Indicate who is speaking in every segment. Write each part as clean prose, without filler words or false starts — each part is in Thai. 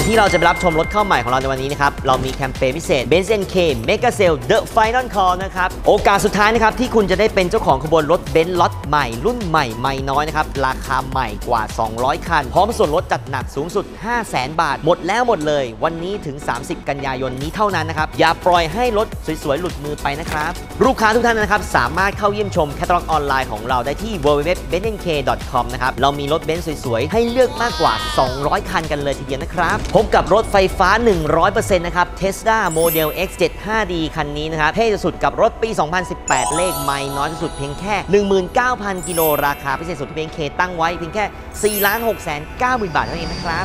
Speaker 1: ที่เราจะไปรับชมรถเข้าใหม่ของเราในวันนี้นะครับเรามีแคมเปญพิเศษ Benz NK Mega Sale The Final Call นะครับโอกาสสุดท้ายนะครับที่คุณจะได้เป็นเจ้าของขบวนรถเบนซ์ล็อตใหม่รุ่นใหม่ไม่น้อยนะครับราคาใหม่กว่า200คันพร้อมส่วนลดจัดหนักสูงสุด 500,000 บาทหมดแล้วหมดเลยวันนี้ถึง30กันยายนนี้เท่านั้นนะครับอย่าปล่อยให้รถสวยๆหลุดมือไปนะครับลูกค้าทุกท่านนะครับสามารถเข้าเยี่ยมชมแคตตาล็อกออนไลน์ของเราได้ที่ www.benzNK.com นะครับเรามีรถเบนซ์สวยๆให้เลือกมากกว่า200คันกันเลยทีเดียวนะครับพบกับรถไฟฟ้า 100% นะครับ Tesla Model X 75D คันนี้นะครับเท่สุดกับรถปี 2018 เลขไม่น้อยที่สุดเพียงแค่ 19,000 กิโลราคาพิเศษสุดที่ BNK ตั้งไว้เพียงแค่ 4,690,000 บาทเท่านั้นเองนะครับ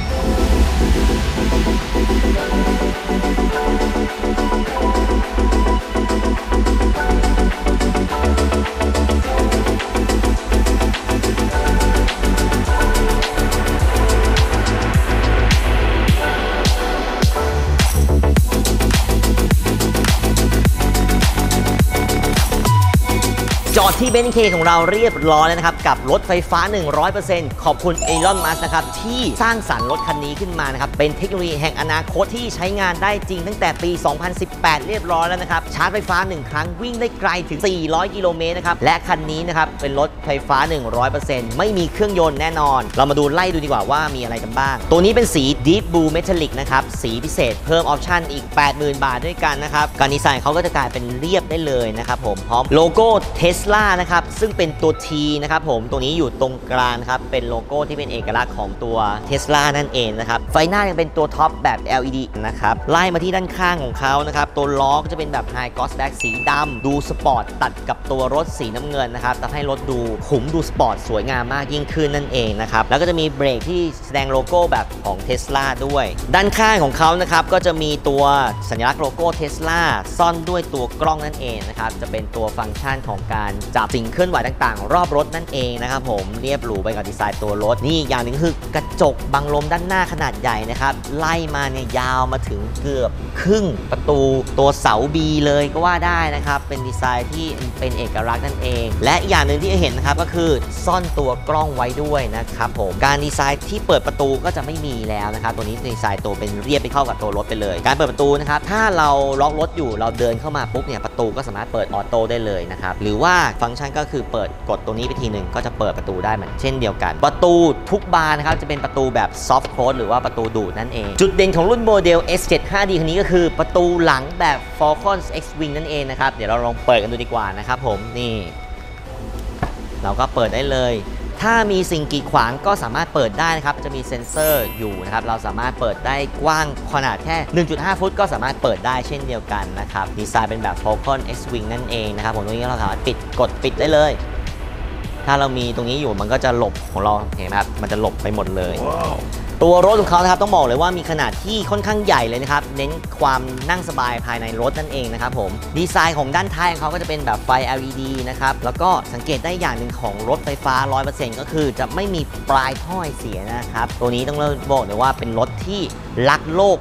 Speaker 1: จอดที่ BNK ของเราเรียบร้อยแล้วนะครับกับรถไฟฟ้า 100% ขอบคุณอีลอน มัสก์นะครับที่สร้างสรรค์รถคันนี้ขึ้นมานะครับเป็นเทคโนโลยีแห่งอนาคตที่ใช้งานได้จริงตั้งแต่ปี 2018 เรียบร้อยแล้วนะครับชาร์จไฟฟ้า1ครั้งวิ่งได้ไกลถึง 400 กิโลเมตรนะครับและคันนี้นะครับเป็นรถไฟฟ้า 100% ไม่มีเครื่องยนต์แน่นอนเรามาดูไล่ดูดีกว่าว่ามีอะไรกันบ้างตัวนี้เป็นสี Deep Blue Metallic นะครับสีพิเศษเพิ่มออปชั่นอีก 80,000 บาทด้วยกันนะครับการดีไซน์เขาก็จะกลายเป็นเรียบได้เลยนะครับผมพร้อมโลโก้ Tesla นะครับซึ่งเป็นตัว T นะครับผมตัวนี้อยู่ตรงกลางครับเป็นโลโก้ที่เป็นเอกลักษณ์ของตัว Tesla นั่นเองนะครับไฟหน้ายังเป็นตัวท็อปแบบ LED นะครับไล่มาที่ด้านข้างของเขานะครับตัวล้อก็จะเป็นแบบ High Gloss Black สีดำดูสปอร์ตตัดกับตัวรถสีน้ำเงินนะครับทำให้รถดูขุมดูสปอร์ตสวยงามมากยิ่งขึ้นนั่นเองนะครับแล้วก็จะมีเบรกที่แสดงโลโก้แบบของ Tesla ด้วยด้านข้างของเขานะครับก็จะมีตัวสัญลักษณ์โลโก้ Tesla ซ่อนด้วยตัวกล้องนั่นเองนะครับจะเป็นตัวฟังก์ชันของการจับสิ่งเคลื่อนไหวต่างๆรอบรถนั่นเองนะครับผมเรียบหรูไปกับดีไซน์ตัวรถนี่อย่างหนึ่งคือกระจกบังลมด้านหน้าขนาดใหญ่นะครับไล่มาเนี่ยยาวมาถึงเกือบครึ่งประตูตัวเสา B เลยก็ว่าได้นะครับเป็นดีไซน์ที่เป็นเอกลักษณ์นั่นเองและอย่างหนึ่งที่เห็นนะครับก็คือซ่อนตัวกล้องไว้ด้วยนะครับผมการดีไซน์ที่เปิดประตูก็จะไม่มีแล้วนะครับตัวนี้ดีไซน์ตัวเป็นเรียบไปเข้ากับตัวรถไปเลยการเปิดประตูนะครับถ้าเราล็อกรถอยู่เราเดินเข้ามาปุ๊บเนี่ยประตูก็สามารถเปิดออโต้ได้เลยนะครับหรือว่าฟังก์ชันก็คือเปิดกดตัวนี้ไปทีหนึ่งก็จะเปิดประตูได้เหมือนเช่นเดียวกันประตูทุกบานนะครับจะเป็นประตูแบบ soft close หรือว่าประตูดูดนั่นเองจุดเด่นของรุ่นโมเดล S75D คันนี้ก็คือประตูหลังแบบ Falcon X-Wing นั่นเองนะครับเดี๋ยวเราลองเปิดกันดูดีกว่านะครับผมนี่เราก็เปิดได้เลยถ้ามีสิ่งกีดขวางก็สามารถเปิดได้นะครับจะมีเซ็นเซอร์อยู่นะครับเราสามารถเปิดได้กว้างขนาดแค่ 1.5 ฟุตก็สามารถเปิดได้เช่นเดียวกันนะครับดีไซน์เป็นแบบ Falcon X-Wing นั่นเองนะครับผมตรงนี้เราสามารถกดปิดได้เลยถ้าเรามีตรงนี้อยู่มันก็จะหลบของเราเห็นไหมครับมันจะหลบไปหมดเลย wow. ตัวรถของเขานะครับต้องบอกเลยว่ามีขนาดที่ค่อนข้างใหญ่เลยนะครับเน้นความนั่งสบายภายในรถนั่นเองนะครับผมดีไซน์ของด้านท้ายของเขาก็จะเป็นแบบไฟ LED นะครับแล้วก็สังเกตได้อย่างหนึ่งของรถไฟฟ้า 100% ก็คือจะไม่มีปลายท่อเสียนะครับตัวนี้ต้องบอกเลยว่าเป็นรถที่รักโลก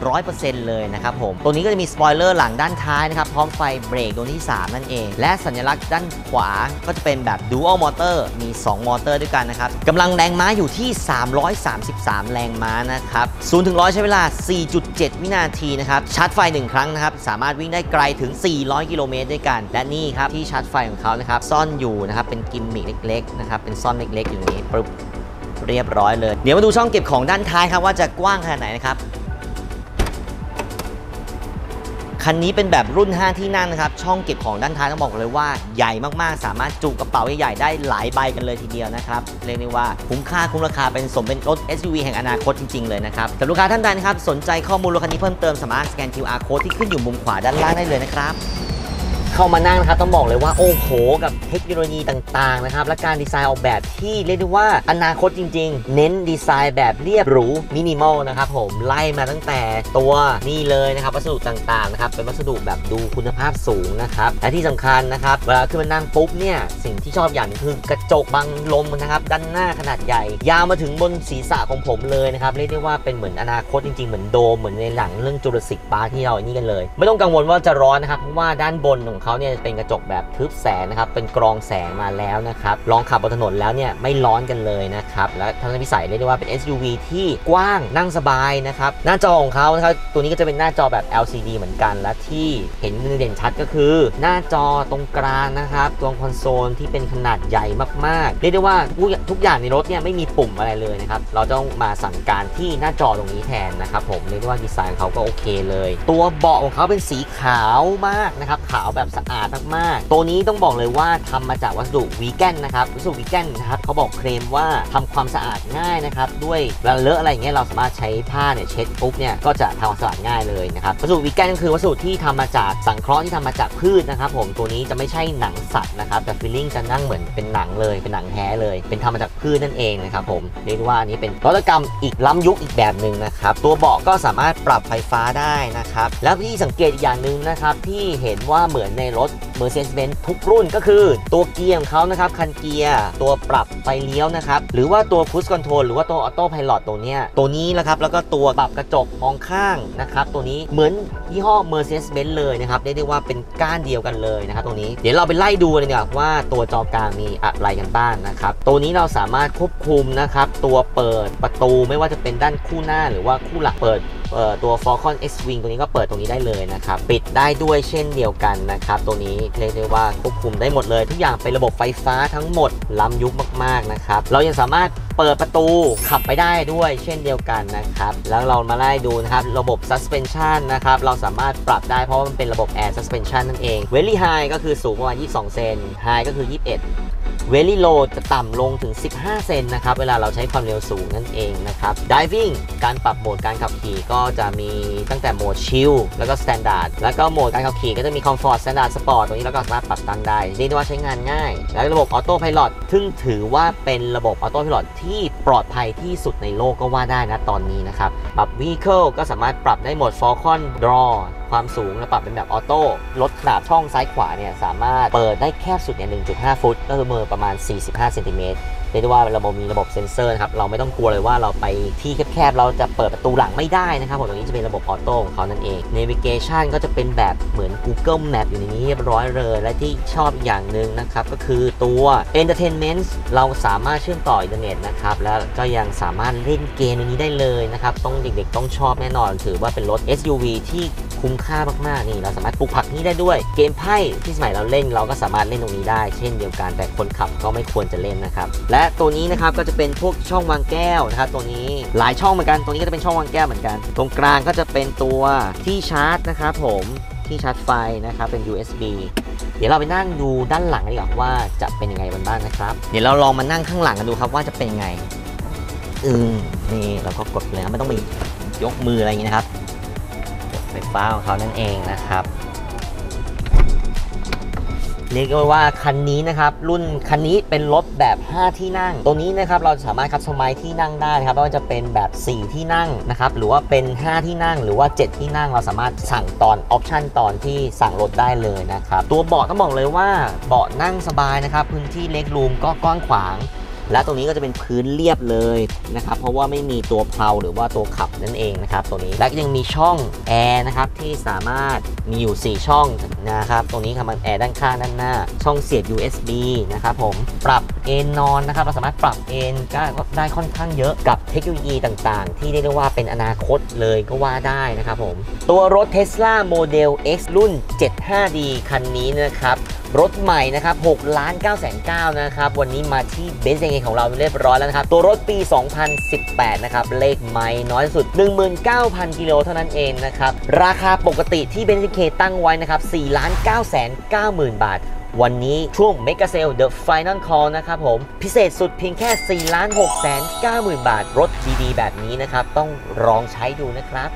Speaker 1: 100% เลยนะครับผมตัวนี้ก็จะมีสปอยเลอร์หลังด้านท้ายนะครับพร้อมไฟเบรกดวงที่3นั่นเองและสัญลักษณ์ด้านขวาก็จะเป็นแบบ Dual Motor มี2มอเตอร์ด้วยกันนะครับกำลังแรงม้าอยู่ที่333แรงม้านะครับ0 ถึง 100 ใช้เวลา 4.7 วินาทีนะครับชาร์จไฟ1ครั้งนะครับสามารถวิ่งได้ไกลถึง400กิโลเมตรด้วยกันและนี่ครับที่ชาร์จไฟของเขานะครับซ่อนอยู่นะครับเป็นกิมมิคเล็กๆนะครับเป็นซ่อนเล็กๆอยู่นี้ปึ๊บเรียบร้อยเลยเดี๋ยวมาดูช่องเก็บของด้านท้ายครับว่าจะกว้างขนาดไหนนะครับคันนี้เป็นแบบรุ่น5ที่นั่งนะครับช่องเก็บของด้านท้ายต้องบอกเลยว่าใหญ่มากๆสามารถจุกระเป๋าใหญ่ๆได้หลายใบกันเลยทีเดียวนะครับเรียกได้ว่าคุ้มค่าคุ้มราคาเป็นสมเป็นรถ SUV แห่งอนาคตจริงๆเลยนะครับแต่ลูกค้าท่านใดนะครับสนใจข้อมูลรถคันนี้เพิ่มเติมสามารถสแกน QR Code ที่ขึ้นอยู่มุมขวาด้านล่างได้เลยนะครับเข้ามานั่งนะครับต้องบอกเลยว่าโอ้โหกับเทคโนโลยีต่างๆนะครับและการดีไซน์ออกแบบที่เรียกได้ว่าอนาคตจริงๆเน้นดีไซน์แบบเรียบหรูมินิมอลนะครับผมไล่มาตั้งแต่ตัวนี่เลยนะครับวัสดุต่างๆนะครับเป็นวัสดุแบบดูคุณภาพสูงนะครับและที่สำคัญนะครับเวลาขึ้นมานั่งปุ๊บเนี่ยสิ่งที่ชอบอย่างนึงคือกระจกบังลมนะครับด้านหน้าขนาดใหญ่ยาวมาถึงบนศีรษะของผมเลยนะครับเรียกได้ว่าเป็นเหมือนอนาคตจริงๆเหมือนโดมเหมือนในหนังเรื่องจูราสสิคพาร์คที่เราอันนี้กันเลยไม่ต้องกังวลว่าจะร้อนนะครับเพราะว่าด้านบนของเขาเนี่ยเป็นกระจกแบบทึบแสงนะครับเป็นกรองแสงมาแล้วนะครับลองขับบนถนนแล้วเนี่ยไม่ร้อนกันเลยนะครับและทัศนวิสัยเรียกได้ว่าเป็น SUV ที่กว้างนั่งสบายนะครับหน้าจอของเขานะครับตัวนี้ก็จะเป็นหน้าจอแบบ LCD เหมือนกันและที่เห็นเด่นชัดก็คือหน้าจอตรงกลางนะครับตรงคอนโซลที่เป็นขนาดใหญ่มากๆเรียกได้ว่าทุกอย่างในรถเนี่ยไม่มีปุ่มอะไรเลยนะครับเราต้องมาสั่งการที่หน้าจอตรงนี้แทนนะครับผมเรียกได้ว่าดีไซน์เขาก็โอเคเลยตัวเบาะของเขาเป็นสีขาวมากนะครับขาวแบบสะอาดมากๆตัวนี้ต้องบอกเลยว่าทำมาจากวัสดุวีแกนนะครับวัสดุวีแกนนะครับเขาบอกเคลมว่าทำความสะอาดง่ายนะครับด้วยเวลาเลอะอะไรอย่างเงี้ยเราสามารถใช้ผ้าเนี่ยเช็ดปุ๊บเนี่ยก็จะทำความสะอาดง่ายเลยนะครับวัสดุวีแกนก็คือวัสดุที่ทำมาจากสังเคราะห์ที่ทำมาจากพืชนะครับผมตัวนี้จะไม่ใช่หนังสัตว์นะครับแต่ฟีลลิ่งจะนั่งเหมือนเป็นหนังเลยเป็นหนังแท้เลยเป็นทำมาจากพืชนั่นเองนะครับผมเรียกว่านี้เป็นนวัตกรรมอีกล้ำยุคอีกแบบหนึ่งนะครับตัวเบาะก็สามารถปรับไฟฟ้าได้นะครับแล้วที่สังเกตอีกอย่างหนึ่งนะครับที่เห็นว่าเหมือนในรถ Mercedes-Benz ทุกรุ่นก็คือตัวเกียร์ของเขานะครับคันเกียร์ตัวปรับไฟเลี้ยวนะครับหรือว่าตัว Cruise Control หรือว่าตัว Auto Pilot ตัวนี้นะครับแล้วก็ตัวปรับกระจกมองข้างนะครับตัวนี้เหมือนยี่ห้อ Mercedes-Benz เลยนะครับเรียกได้ว่าเป็นก้านเดียวกันเลยนะครับตรงนี้เดี๋ยวเราไปไล่ดูเลยดีกว่าว่าตัวจอกลางมีอะไรกันบ้างนะครับตัวนี้เราสามารถควบคุมนะครับตัวเปิดประตูไม่ว่าจะเป็นด้านคู่หน้าหรือว่าคู่หลังเปิดตัว Falcon X-Wing ตัวนี้ก็เปิดตรงนี้ได้เลยนะครับปิดได้ด้วยเช่นเดียวกันนะครับตัวนี้เรียกได้ว่าควบคุมได้หมดเลยทุกอย่างเป็นระบบไฟฟ้าทั้งหมดล้ำยุคมากๆนะครับเรายังสามารถเปิดประตูขับไปได้ด้วยเช่นเดียวกันนะครับแล้วเรามาไล่ดูนะครับระบบ suspension นะครับเราสามารถปรับได้เพราะว่ามันเป็นระบบ air suspension นั่นเอง very high ก็คือสูงประมาณ22เซน high ก็คือ21 very low จะต่ำลงถึง15เซนนะครับเวลาเราใช้ความเร็วสูงนั่นเองนะครับ driving การปรับโหมดการขับขี่ก็จะมีตั้งแต่โหมด chill แล้วก็ standard แล้วก็โหมดการขับขี่ก็จะมี comfort standard sport ตรงนี้เราก็สามารถปรับตั้งได้เรียกได้ว่าใช้งานง่ายแล้วระบบ auto pilot ซึ่งถือว่าเป็นระบบ auto pilot ที่ปลอดภัยที่สุดในโลกก็ว่าได้นะตอนนี้นะครับปรับ vehicle ก็สามารถปรับได้หมด Falcon Draw ความสูงและปรับเป็นแบบออโต้ลดขนาดช่องซ้ายขวาเนี่ยสามารถเปิดได้แคบสุดเนี่ย 1.5 ฟุตก็คือประมาณ45เซนติเมตรเรียกได้ว่าระบบมีระบบเซ็นเซอร์นะครับเราไม่ต้องกลัวเลยว่าเราไปที่แคบๆเราจะเปิดประตูหลังไม่ได้นะครับผมตรงนี้จะเป็นระบบออโต้ของเขานั่นเอง Navigation ก็จะเป็นแบบเหมือน Google Map อยู่ในนี้เรียบร้อยเลยและที่ชอบอีกอย่างหนึ่งนะครับก็คือตัว Entertainment เราสามารถเชื่อมต่ออินเทอร์เน็ตนะครับแล้วก็ยังสามารถเล่นเกมในนี้ได้เลยนะครับต้องเด็กๆต้องชอบแน่นอนถือว่าเป็นรถ SUV ที่คุ้มค่ามากๆนี่เราสามารถปลูกผักนี้ได้ด้วยเกมไพ่ที่สมัยเราเล่นเราก็สามารถเล่นตรงนี้ได้เช่นเดียวกันแต่คนขับก็ไม่ควรจะเล่นนะครับและตัวนี้นะครับก็จะเป็นพวกช่องวางแก้วนะครับตัวนี้หลายช่องเหมือนกันตัวนี้ก็จะเป็นช่องวางแก้วเหมือนกันตรงกลางก็จะเป็นตัวที่ชาร์จนะครับผมที่ชาร์จไฟนะครับเป็น USB เดี๋ยวเราไปนั่งดูด้านหลังกันดีกว่าว่าจะเป็นยังไงบ้างนะครับเดี๋ยวเราลองมานั่งข้างหลังกันดูครับว่าจะเป็นยังไงนี่เราก็กดเลยไม่ต้องไปยกมืออะไรอย่างนี้นะครับไฟฟ้าของเขานั่นเองนะครับเรียกว่าคันนี้นะครับรุ่นคันนี้เป็นรถแบบ5ที่นั่งตัวนี้นะครับเราสามารถคัสตอมไมซ์ที่นั่งได้นะครับไม่ว่าจะเป็นแบบ4ที่นั่งนะครับหรือว่าเป็น5ที่นั่งหรือว่า7ที่นั่งเราสามารถสั่งตอนออปชันตอนที่สั่งรถได้เลยนะครับตัวเบาะต้องบอกเลยว่าเบาะนั่งสบายนะครับพื้นที่เล็กรูมก็กว้างขวางและตรงนี้ก็จะเป็นพื้นเรียบเลยนะครับเพราะว่าไม่มีตัวเพลาหรือว่าตัวขับนั่นเองนะครับตัวนี้และยังมีช่องแอร์นะครับที่สามารถมีอยู่4ช่องนะครับตรงนี้ทำแอร์ด้านข้างด้านหน้าช่องเสียบ USB นะครับผมปรับเอนนอนนะครับเราสามารถปรับเอนก็ได้ค่อนข้างเยอะกับเทคโนโลยีต่างๆที่เรียกได้ว่าเป็นอนาคตเลยก็ว่าได้นะครับผมตัวรถ Tesla Model X รุ่น 75D คันนี้นะครับรถใหม่นะครับ6,990,000นะครับวันนี้มาที่เบนซ์ของเราเรียบร้อยแล้วนะครับตัวรถปี 2018 นะครับเลขไมล์น้อยสุด 19,000 กิโลเท่านั้นเองนะครับราคาปกติที่เบนซ์เคตั้งไว้นะครับ 4,990,000 บาทวันนี้ช่วง Mega Sale The Final Call นะครับผมพิเศษสุดเพียงแค่ 4,690,000 บาทรถดีๆแบบนี้นะครับต้องลองใช้ดูนะครับ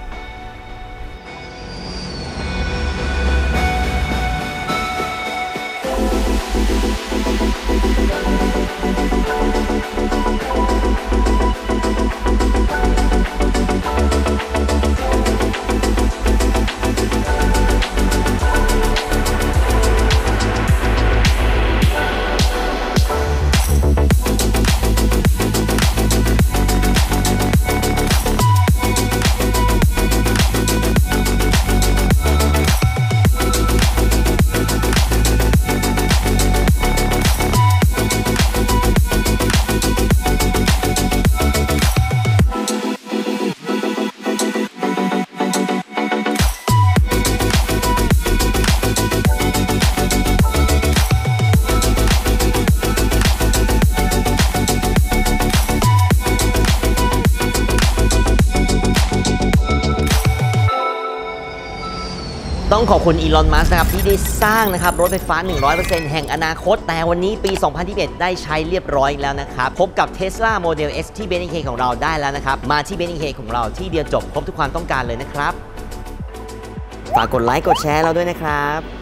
Speaker 1: ต้องขอบคุณอีลอน มัสก์นะครับที่ได้สร้างนะครับรถไฟฟ้า 100% แห่งอนาคตแต่วันนี้ปี 2021 ได้ใช้เรียบร้อยแล้วนะครับพบกับ Tesla Model S ที่ BNK ของเราได้แล้วนะครับมาที่ BNK ของเราที่เดียวจบครบทุกความต้องการเลยนะครับฝากกดไลค์กดแชร์เราด้วยนะครับ